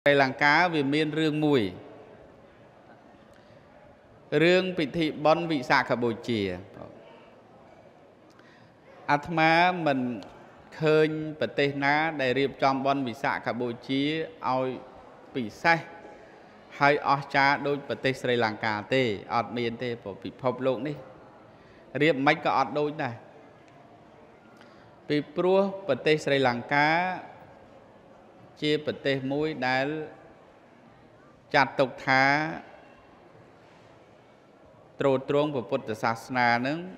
Sri Lanka vì miền rương mùi rương bị thị bon vị xạ Campuchia Atma mình khơi bờ tây ná để riêng trong bon vị xạ Campuchia ao bị sai hay ở cha đôi bờ tây Sri Lanka tê ở miền tê của bị phập lộn đi riêng mấy cái ở đôi này bị pro bờ tây Sri Lanka chia bờ tây mũi đã chặt tục thá trôi trốn của Phậtศาสนา nâng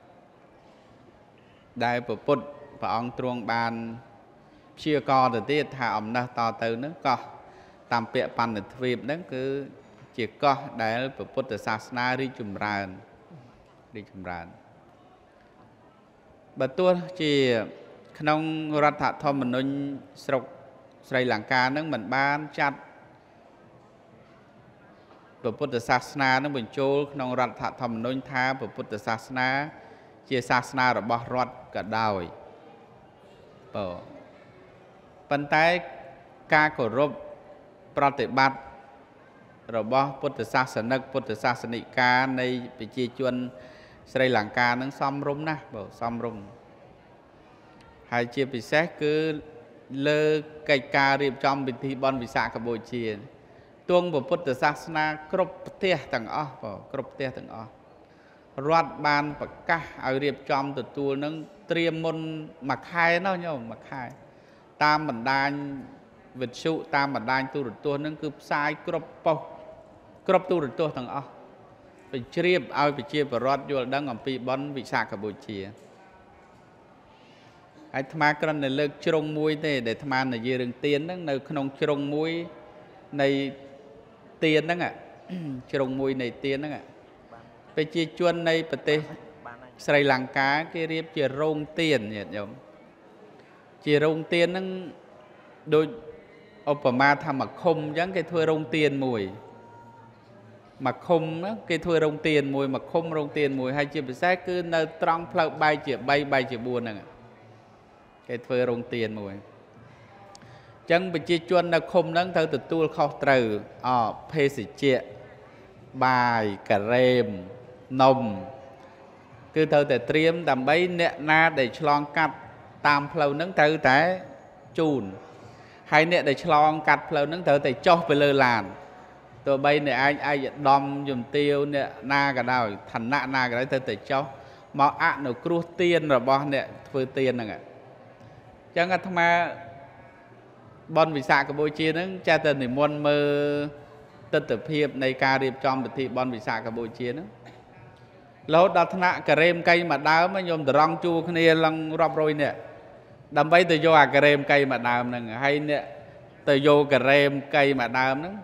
đại của Phật và ông trốn bàn chia co từ tiết thả ông nó to từ nước co tạm bịa bàn được việc đó cứ chỉ co đại của Phậtศาสนา đi chùm ràn bà tôi chỉ trongรัฐธรรมนูญ Sri Lanka นั้นเหมือนบ้านจัดพระพุทธศาสนานั้นเป็นโจลក្នុងរដ្ឋធម្មនុញ្ញថាพระพุทธศาสนาជាសាសនារបស់រដ្ឋក៏ដោយប៉ុន្តែការគោរពប្រតិបត្តិរបស់ពុទ្ធសាសនិកពុទ្ធសាសនិកានៃប្រជាជនស្រីលង្កានឹងសមរម្យណាស់សមរម្យហើយជាពិសេសគឺលើកិច្ចការរៀបចំពិធីបុណ្យវិសាខបូជាទងពុទ្ធសាសនាគ្រប់ប្រទេសទាំងអស់គ្រប់ប្រទេសទាំងអស់រដ្ឋបានប្រកាសឲ្យរៀបចំទទួលនឹងត្រៀមមុនមួយខែនោះញោមមួយខែតាមបណ្ដាញវិទ្យុតាមបណ្ដាញទូរទស្សន៍នឹងគឺផ្សាយគ្រប់ប៉ុស្តិ៍គ្រប់ទូរទស្សន៍ទាំងអស់បញ្ជ្រាបឲ្យប្រជាពលរដ្ឋយល់ដឹងអំពីបុណ្យវិសាខបូជាហើយអាត្មាគ្រាន់តែលើកជ្រុងមួយទេដែលអាត្មានិយាយរឿងទៀនហ្នឹងនៅក្នុងជ្រុងមួយនៃទៀនហ្នឹងជ្រុងមួយនៃទៀនហ្នឹងប្រជាជននៃប្រទេសស្រីលង្កាគេរៀបជារោងទៀនញាតិញោមជារោងទៀនហ្នឹងដូចឧបមាថាមួយឃុំអញ្ចឹងគេធ្វើរោងទៀនមួយឃុំគេធ្វើរោងទៀនមួយឃុំរោងទៀនមួយហើយជាពិសេសគឺនៅត្រង់ផ្លូវបែកជា3បែកជា4ហ្នឹងគេធ្វើរោងទៀនមួយចឹងប្រជាជននៅឃុំហ្នឹងត្រូវទទួលខុសត្រូវភេសជ្ជៈបាយការ៉េមនំគឺត្រូវតែត្រៀមដើម្បីអ្នកណាដែលឆ្លងកាត់តាមផ្លូវហ្នឹងត្រូវតែជូនហើយអ្នកដែលឆ្លងកាត់ផ្លូវហ្នឹងត្រូវតែចុះទៅលើឡានទោះបីអ្នកឯងឯកឧត្តមជំទាវអ្នកណាក៏ដោយឋានៈណាក៏ដោយត្រូវតែចុះមកអនុគ្រោះទានរបស់អ្នកធ្វើទានហ្នឹងចឹងអាត្មាបុណ្យវិសាខបូជាហ្នឹងចេះតែនិមន្តមើលទស្សនវិជ្ជានៃការរៀបចំពិធីបុណ្យវិសាខបូជាហ្នឹងរហូតដល់ថ្នាក់ការ៉េមកៃមួយដើមខ្ញុំតរង់ជួគ្នាឡើងរាប់រយនាក់ដើម្បីទៅយកអាការ៉េមកៃមួយដើមហ្នឹងហើយអ្នកទៅយកការ៉េមកៃមួយដើមហ្នឹង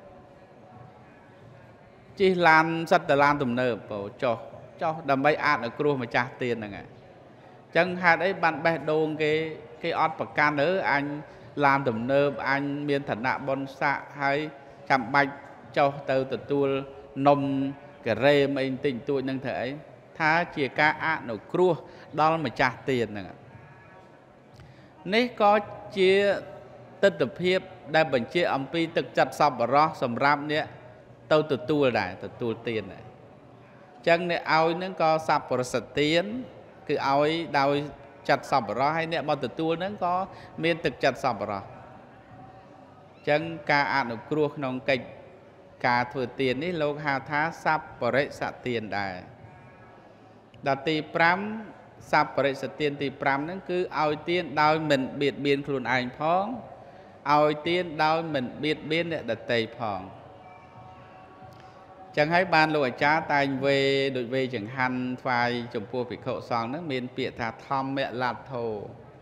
ជិះឡានសិតតឡានទំនើបចុះដើម្បីអនុគ្រោះម្ចាស់ទានហ្នឹងអញ្ចឹងហេតុអីបានបេះដូងគេអត់ប្រកាន់អញឡានទំនើបអញមានឋានៈបុណ្យស័ក្តិហើយចាំបាច់ចុះទៅទទួលនំការ៉េមអីបន្តិចបន្តួចនឹងធ្វើអីថាជាការអនុគ្រោះដល់ម្ចាស់ទានហ្នឹងនេះក៏ជាទស្សនវិជ្ជាដែលបញ្ជាក់អំពីទឹកចិត្តសប្បុរសសម្រាប់អ្នកទៅទទួលដែរទទួលទានដែរអញ្ចឹងអ្នកឲ្យហ្នឹងក៏សប្បុរសទានគឺឲ្យដោយចិត្តសប្បុរសហើយអ្នកមកទទួលហ្នឹងក៏មានទឹកចិត្តសប្បុរសអញ្ចឹងការអនុគ្រោះក្នុងកិច្ចការធ្វើទាននេះលោកហៅថាសប្បរិសទានដែរដល់ទី5សប្បរិសទានទី5ហ្នឹងគឺឲ្យទានដោយមិនបៀតបៀនខ្លួនឯងផងឲ្យទានដោយមិនបៀតបៀនអ្នកដទៃផងចឹងហើយបានលោកអាចារ្យតែងវេដូចវេចង្ហាន់ថ្វាយចំពោះភិក្ខុសង្ឃហ្នឹងមានពាក្យថាធម្មលទ្ធោ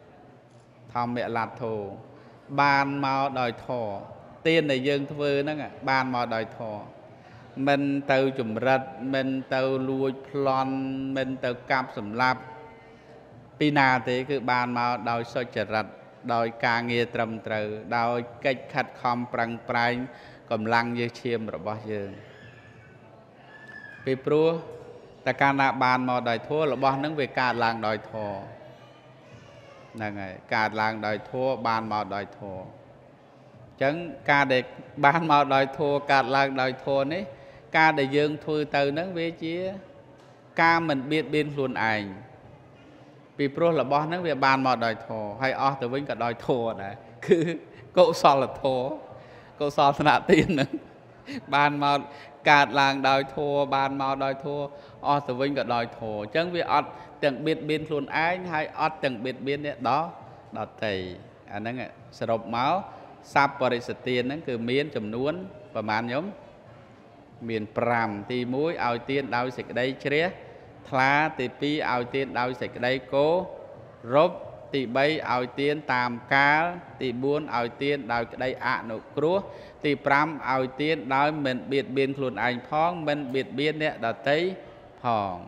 បានមកដោយធម៌ទានដែលយើងធ្វើហ្នឹងបានមកដោយធម៌មិនទៅចម្រិតមិនទៅលួចប្លន់មិនទៅកាប់សម្លាប់ពីណាទេគឺបានមកដោយសុចរិតដោយការងារត្រឹមត្រូវដោយកិច្ចខិតខំប្រឹងប្រែងកម្លាំងយើងឈាមរបស់យើងពីព្រោះតែកាលណាបានមកដោយធម៌របស់ហ្នឹងវាកើតឡើងដោយធម៌ហ្នឹងហើយកើតឡើងដោយធម៌បានមកដោយធម៌ ច chẳng ca để ban mau đòi thua cả làng đòi thua đấy ca để dương thui từ nắng về chia ca mình biết biên luôn ảnh vì pro là bao nắng về ban mau đòi thua hay ở từ vĩnh cả đòi thua này cứ cậu so là thua cậu so là tiền nữa ban mau cả làng đòi thua ban mau đòi thua ở từ vĩnh cả đòi thua chẳng vì ở từng biết biên luôn ảnh hay ở từng biết biên đó đó thì anh ấy sẽ đọc máu sắp bari sự tiền nó cứ miên chùm nuốn và màn nhóm miền pram thì muối ao tiên đau sạch đây chế thla thì pi ao tiên đau sạch đây cố rốt thì bay ao tiên tam cá thì buôn ao tiên đau đây ạ nụ crúa thì pram ao tiên đau mình biệt biên luôn anh phong mình biệt biên nè đã thấy phong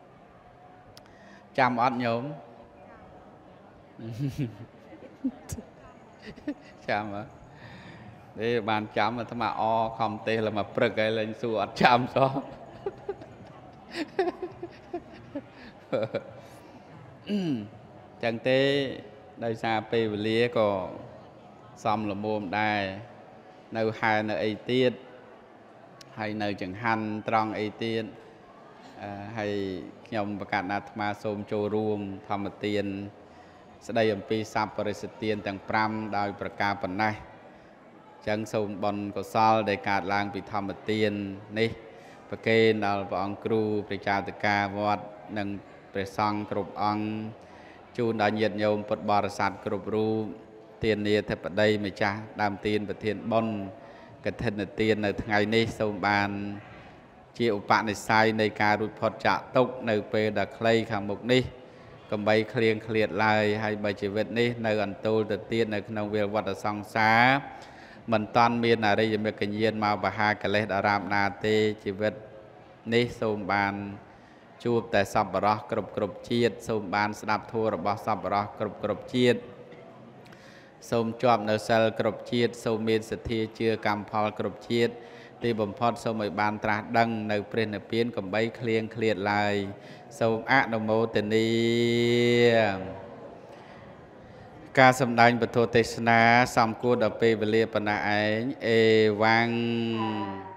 chăm ăn nhóm chăm á để bàn chăm mà thằng mà o không tê là mà bực cái lên xua chăm so chẳng thế đây xa pê và lia có xong là mồm đài nơi hai nơi ấy tiết hay nơi chẳng hành trong ấy tiết hay nhom và cả nát mà xôm trô ruộng thầm một tiền sẽ đây ẩm pi sắp và sự tiền tầng pram đòi bạc ca phần này chẳng xôm bọn có sao để cả làng bị thầm một tiền ní và kê nào bọn cru để trả tất cả vọt nâng để xong cụp ông chú đã nhiệt nhôm bật bò sạt cụp ru tiền này thật ở đây mà cha đàm tiền và tiền bon cái thân là tiền ở ngày nay xôm bàn chịu bạn này saiในการรุดพอจะตกในเปรดคลายขังมุกนี้ก็ใบเคลียงเคลียดลายให้ใบชีวิตนี้ในอันตูตเตียนในขนมเวลวัดสังสามันตอนมีอะไรจะมีกันเย็นมาบาฮากะเลดอารามนาเตชีวิตนี้สมบานจูบแต่สับปะรดกรบเชียดสมบานสนับทัวร์บอสับปะรดกรบเชียดสมจอบในเซลกรบเชียดสมมีสถิเชื่อกรรมพอลกรบเชียดที่บ่มพอดสมัยบานตราดังในเปลี่ยนเปลี่ยนกับใบเคลียงเคลียดลายสมอะนโมตนีการสำแดงปฐมเทศนาสามกูดอเปเวลีปนาเอวัง